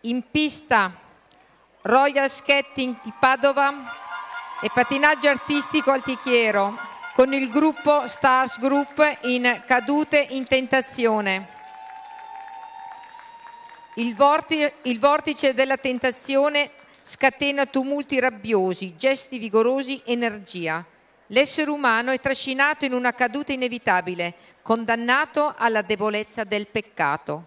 In pista Royal Skating di Padova e pattinaggio artistico altichiero con il gruppo Stars Group in Cadute in tentazione. Il vortice della tentazione scatena tumulti rabbiosi, gesti vigorosi, energia. L'essere umano è trascinato in una caduta inevitabile, condannato alla debolezza del peccato.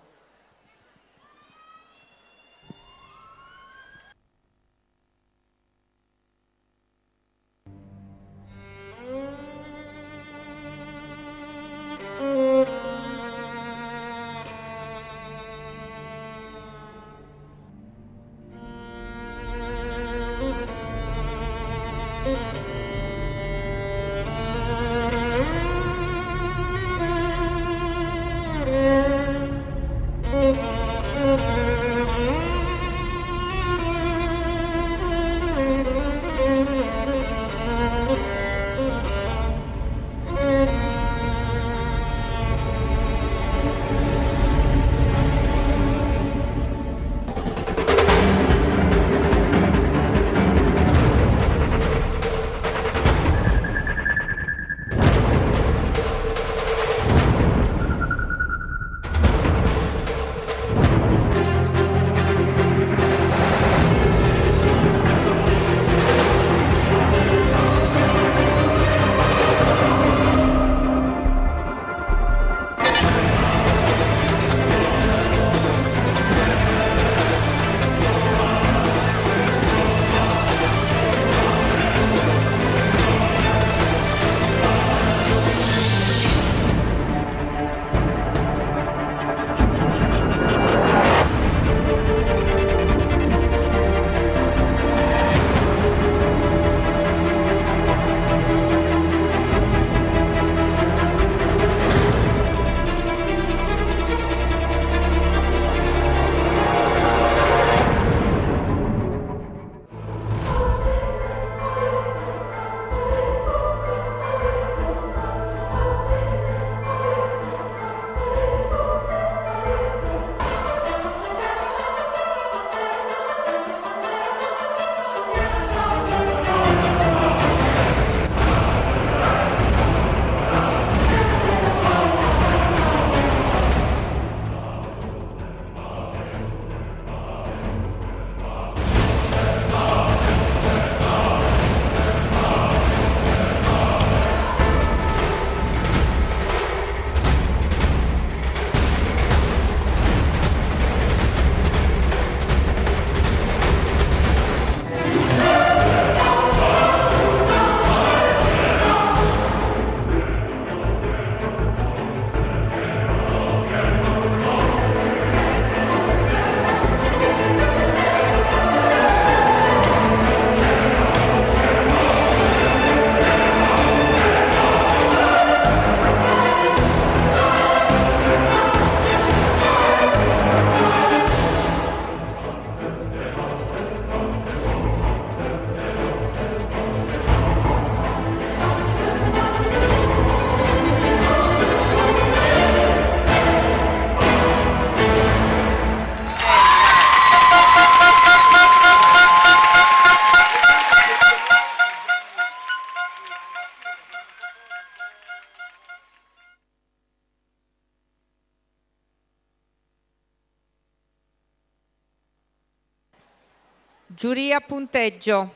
Giuria punteggio.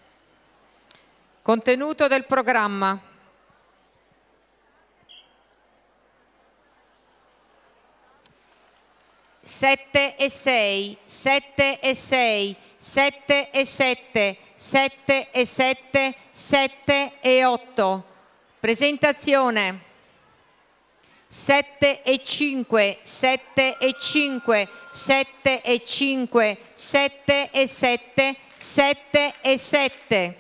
Contenuto del programma. Sette e 6, 7 e 6, 7 e 7, 7 e 7, 7 e 8. Presentazione. 7 e 5, 7 e 5, 7 e 5, 7 e 7, 7 e 7.